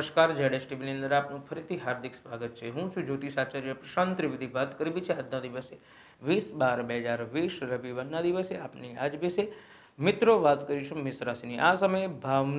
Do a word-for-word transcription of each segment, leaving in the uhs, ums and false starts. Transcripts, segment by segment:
नमस्कार जेडेस टीवी ની અંદર આપનું ફરીથી હાર્દિક સ્વાગત છે। હું છું જ્યોતિષ આચાર્ય પ્રશાંત ત્રિવેદી। વાત કરવી છે આજના દિવસે વીસ બાર બે હજાર વીસ રવિવારના દિવસે આપની આજ વિશે મિત્રો વાત કરીશું મેષ રાશિની। આ સમયે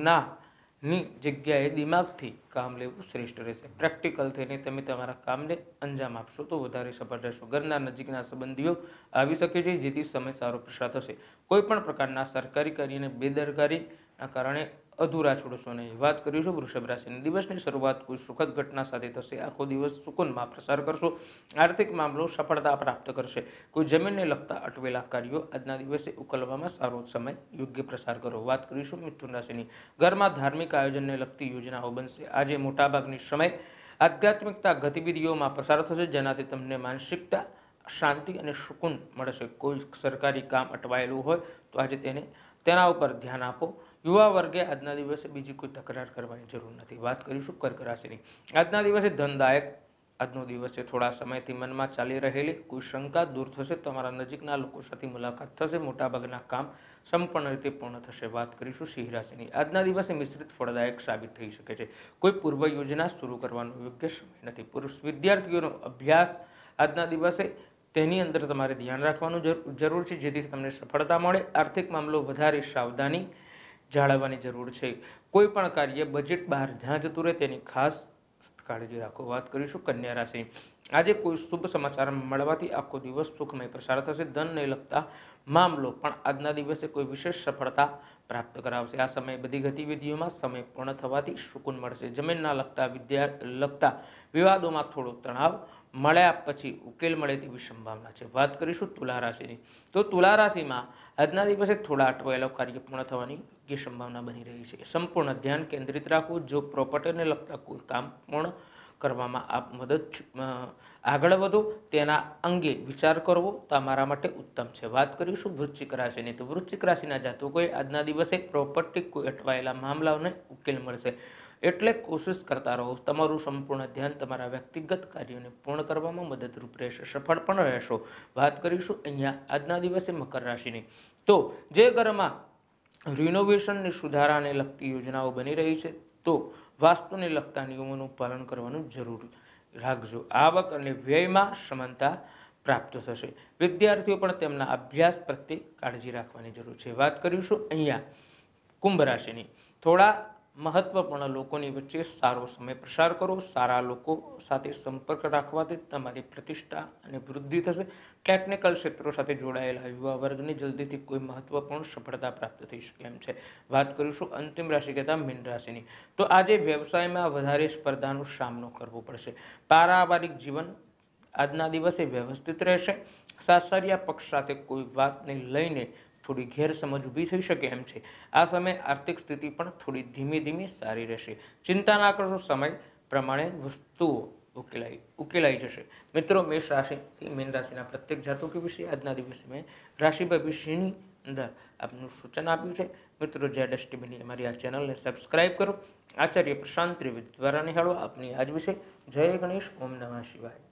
ભાવનાની જગ્યાએ દિમાગથી કામ લેવું શ્રેષ્ઠ રહેશે। પ્રેક્ટિકલ થઈને તમે તમારા કામને અંજામ આપશો તો વધારે સફળ રહેશો। ઘરના નજીકના સંબંધીઓ આવી શકે છે જેથી સમય સારો પસાર થશે। કોઈ પણ પ્રકારના સરકારી કાર્યને બેદરકારીના કારણે अधूरा छोड़शो नहीं। बात करीशुं वृषभ राशि दिवसनी शुरुआत कोई सुखद घटना साथे थशे। आखो दिवस सुकून में प्रसार करशो। आर्थिक मामलो सफलता प्राप्त करशे। कोई जमीन ने लगता अटवेला कार्यों आजना दिवसे उकलवामां सारो समय योग्य प्रसार करो। बात करीशुं मिथुन राशि घर में धार्मिक आयोजन ने लगती योजनाओं बनशे। आज मोटाभागनी समय आध्यात्मिकता गतिविधिओं में प्रसार थशे जेनाथी तमने मानसिकता शांति और सुकून मळशे। कोई सरकारी काम अटवायेलुं होय तो आज तेने तेना उपर ध्यान आपो। युवा वर्गे आजना दिवसे बीजी कोई तकरार करवानी जरूर नहीं। बात करीशुं कर्क राशि आजना दिवसे धनदायक आजनो दिवस है। थोड़ा समय थी मन में चाली रहेली कोई शंका दूर थशे। तमारा नजीकना लोको साथे मुलाकात थशे। मोटाभागना काम संपूर्ण रीते पूर्ण थशे। बात करीशुं सिंह राशि आजना दिवसे मिश्रित फलदायक साबित थई शके छे। कोई पूर्व योजना शुरू करवानो योग्य समय नहीं। पुरुष विद्यार्थीओनो अभ्यास आजना दिवसे तेनी अंदर तमारे ध्यान राखवानुं जरूर छे जेथी तमने सफलता मळे। आर्थिक मामलो वधारे सावधानी जाळववानी जरूर है। कोईपण कार्य बजेट बहार ज्यां जतुं रहे तेनी खास काळजी राखो। बात करीशुं कन्या राशि आज कोई शुभ समाचार मळवाथी आखो दिवस सुखमय प्रसार थशे। धन ने लगता मामलो पण आजना दिवसे कोई विशेष सफलता प्राप्त करावशे। आ समय बधी गतिविधिओं में समय पूर्ण थवाथी सुकून मळशे। जमीनना लगता विद्या लगता विवादों में थोड़ो तणाव मळ्या पछी उकेल मळे तेवी संभावना है। बात करीशुं तुला राशि तो तुला राशि में आजना दिवसे थोड़ा अटवायेला कार्य पूर्ण थवानी योग्य संभावना बनी रही है। संपूर्ण ध्यान केंद्रित राखो। जो प्रॉपर्टी ने लगता कोई काम पूर्ण करवामां आप मदद आगळ वधो तेना अंगे विचार करवो तमारा माटे उत्तम है। बात करीशुं वृश्चिक राशि तो वृश्चिक राशिना जातकोए आजना दिवसे प्रॉपर्टी कोई अटवायेला मामलाओने उकेल मळशे एटले कोशिश करता रहो। तमारुं संपूर्ण ध्यान तमारा व्यक्तिगत कार्योने पूर्ण करवामां मददरूप रहेशे। सफल पण रहेशो। बात करीशुं अहींया आजना दिवसे मकर राशिनी तो जे घरमां रिनोवेशन ने सुधारा ने लगती योजनाओं बनी रही है तो वास्तु ने लगता नियमों पालन करवानुं जरूर राखजो। आवक अने व्यय में समानता प्राप्त थशे। विद्यार्थीओ पण तेमना अभ्यास प्रत्ये काळजी राखवानी जरूर है। बात करीशुं अहींया कुंभ राशिनी थोड़ा महत्वपूर्ण लोकोनी वच्चे सारो समय प्रसार करो। सारा लोको साथे संपर्क राखवाथी तमारी प्रतिष्ठा अने वृद्धि थशे। टेक्निकल क्षेत्रों साथे जोड़ायेला युवा वर्गने जल्दीथी कोई महत्वपूर्ण सफलता प्राप्त थई शके एम छे। बात करीशुं अंतिम राशि कहेता मीन राशिनी तो आज व्यवसाय में वधारे स्पर्धानो सामनो करवो पड़शे। पारिवारिक जीवन आजना दिवसे व्यवस्थित रहेशे। सासरिया पक्ष साथे कोई वातने लईने थोड़ी गैरसमझ ऊभी थई शके एम छे। आ समय आर्थिक स्थिति पण थोड़ी धीमे धीमे सारी रहेशे। चिंता ना करशो समय प्रमाणे वस्तुओ उकेलाई उकेलाई जशे। मित्रों मेष राशि थी मीन राशिना प्रत्येक जातको विषय आजना दिवसे में राशि भविष्यनी अंदर आपनुं सूचन आप्युं छे। मित्रों जेडेस टीवीनी अमारी आ चेनलने सब्सक्राइब करो। आचार्य प्रशांत त्रिवेदी द्वारा निहाळो आपनी आज विषय। जय गणेश ओम नमः शिवाय।